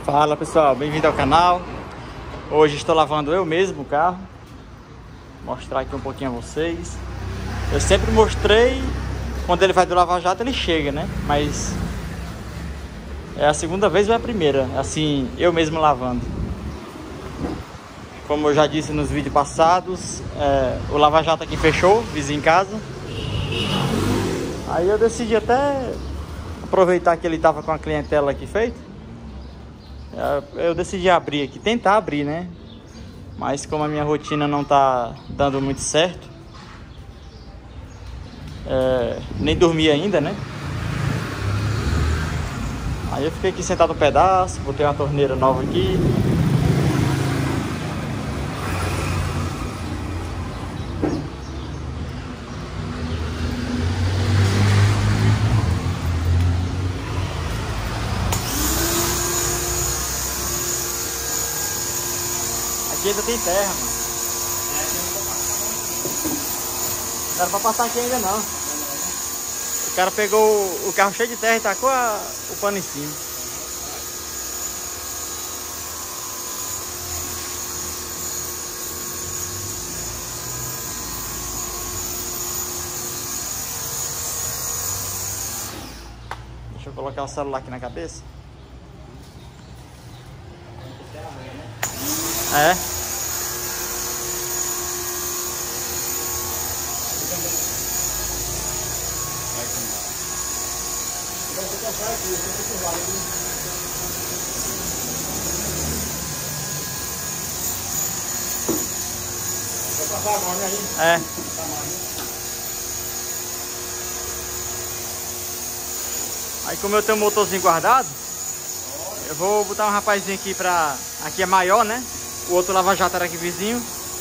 Fala pessoal, bem-vindo ao canal. Hoje estou lavando eu mesmo o carro. Vou mostrar aqui um pouquinho a vocês. Eu sempre mostrei quando ele vai do Lava Jato, ele chega, né? Mas é a segunda vez ou é a primeira, assim, eu mesmo lavando. Como eu já disse nos vídeos passados, o Lava Jato aqui fechou, vizinho em casa. Aí eu decidi até aproveitar que ele estava com a clientela aqui feita. Eu decidi abrir aqui, tentar abrir, né? Mas como a minha rotina não tá dando muito certo, nem dormi ainda, né? Aí eu fiquei aqui sentado um pedaço, botei uma torneira nova aqui. Aqui ainda tem terra, mano. Não era pra passar aqui ainda não. O cara pegou o carro cheio de terra e tacou o pano em cima. Deixa eu colocar o celular aqui na cabeça. É. É. Aí como eu tenho um motorzinho guardado, eu vou botar um rapazinho aqui pra... Aqui é maior, né? O outro Lava Jato era aqui vizinho.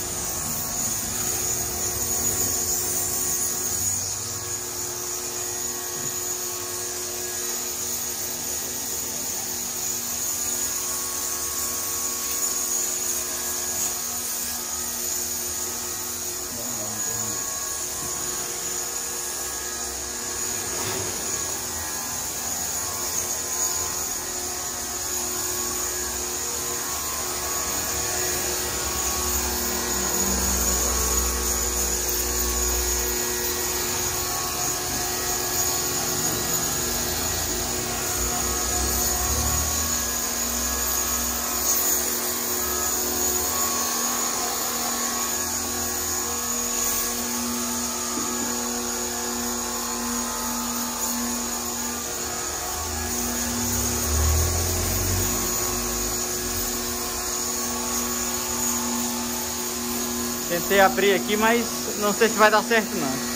Tentei abrir aqui, mas não sei se vai dar certo não.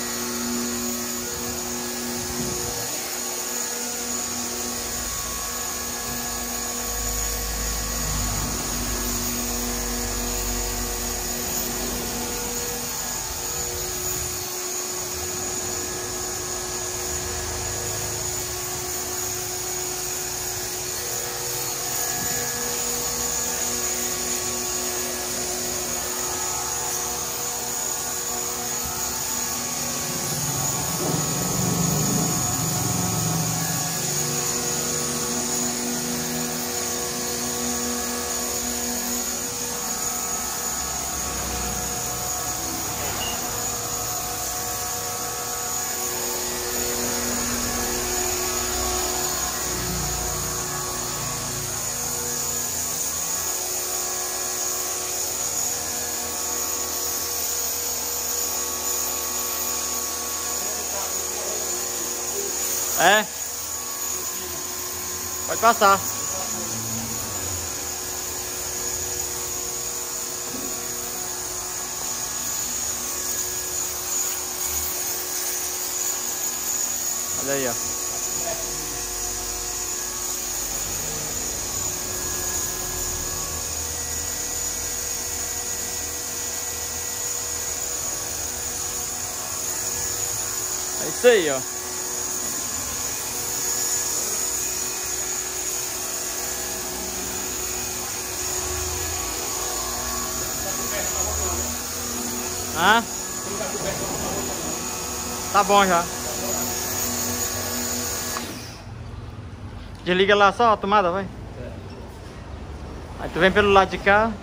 É. Pode passar. Olha aí, ó. É isso aí, ó. Ah? Tá bom já. Desliga lá só a tomada, vai. Aí tu vem pelo lado de cá.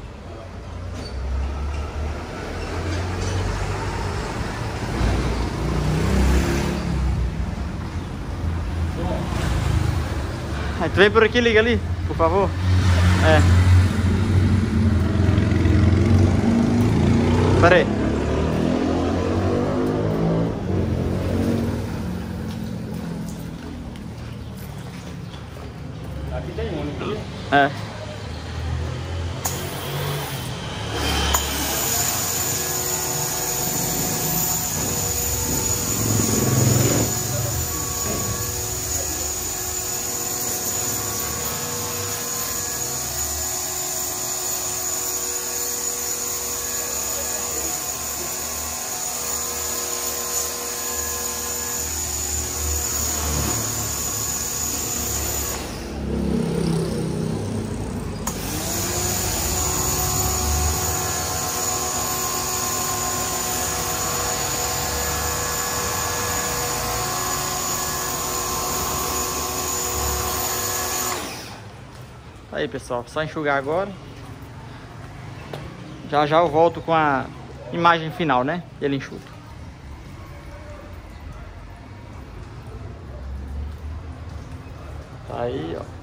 Aí tu vem por aqui, liga ali, por favor. Pera aí. Aqui tem um, não É. Aí pessoal, só enxugar agora. Já já eu volto com a imagem final, né? Ele enxuto. Tá aí, ó.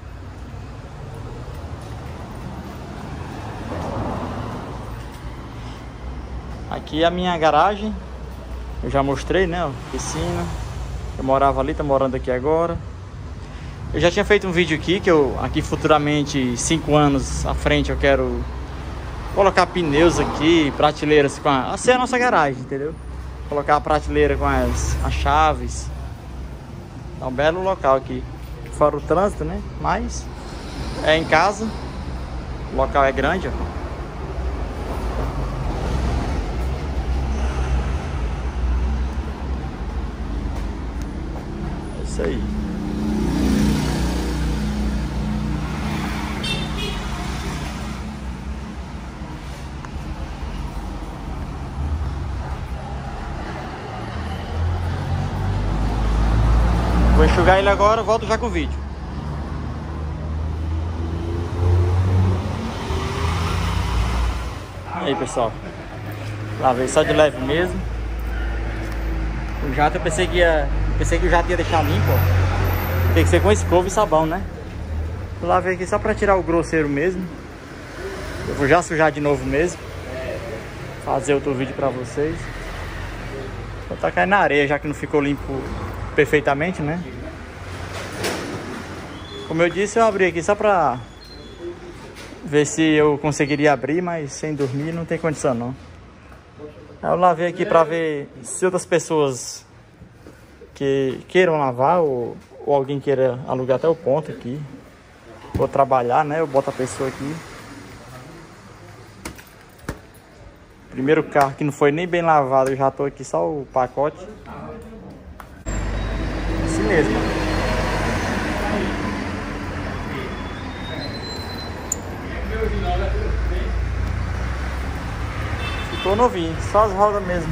Aqui é a minha garagem. Eu já mostrei, né? Ó, piscina. Eu morava ali, tô morando aqui agora. Eu já tinha feito um vídeo aqui, que eu aqui futuramente, 5 anos à frente, eu quero colocar pneus aqui, prateleiras com a... Assim é a nossa garagem, entendeu? Colocar a prateleira com as chaves. É um belo local aqui. Fora o trânsito, né? Mas é em casa. O local é grande, ó. É isso aí. Vou enxugar ele agora, volto já com o vídeo. Aí pessoal, lavei só de leve mesmo. O jato eu pensei que o jato ia deixar limpo, ó. Tem que ser com escova e sabão, né? Eu lavei aqui só pra tirar o grosseiro mesmo. Eu vou já sujar de novo mesmo. Fazer outro vídeo pra vocês. Vou tacar na areia, já que não ficou limpo perfeitamente, né? Como eu disse, eu abri aqui só pra ver se eu conseguiria abrir, mas sem dormir não tem condição não. Eu lavei aqui pra ver se outras pessoas que queiram lavar ou alguém queira alugar até o ponto aqui, ou trabalhar, né? Eu boto a pessoa aqui. Primeiro carro que não foi nem bem lavado, eu já tô aqui só o pacote. Assim mesmo. Ficou novinho, só as rodas mesmo.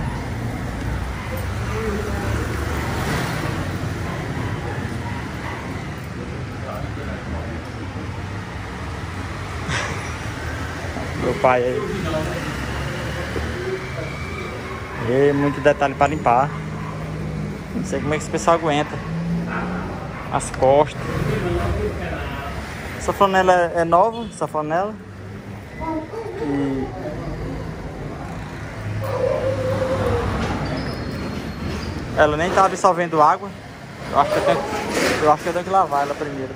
Meu pai aí. E muito detalhe para limpar. Não sei como é que esse pessoal aguenta. As costas. Essa flanela é nova, essa flanela. E ela nem tá absorvendo água. Eu acho que eu tenho que lavar ela primeiro.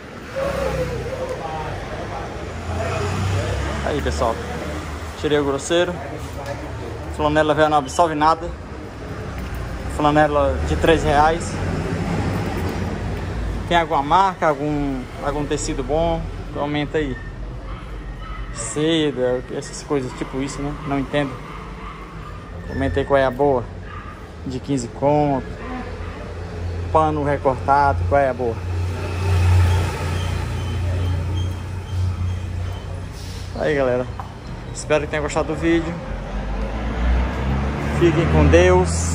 Aí pessoal, tirei o grosseiro. Flanela velha não absorve nada. Flanela de R$3. Tem alguma marca, algum tecido bom? Comenta aí. Seda, essas coisas tipo isso, né? Não entendo. Comentei qual é a boa. De 15 conto. Pano recortado, qual é a boa? Aí galera, espero que tenham gostado do vídeo. Fiquem com Deus.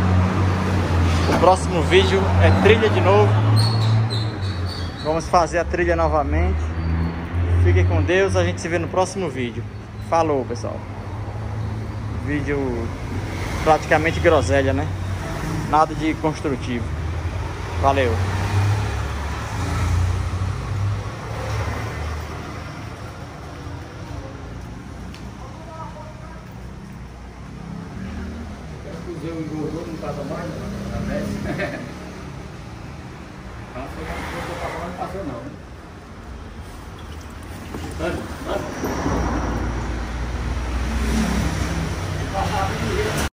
O próximo vídeo é trilha de novo. Vamos fazer a trilha novamente. Fiquem com Deus, a gente se vê no próximo vídeo. Falou, pessoal. Vídeo praticamente groselha, né? Nada de construtivo. Valeu. Usei o engordou, não estava mais, na vez. Não passou não, né? Mano.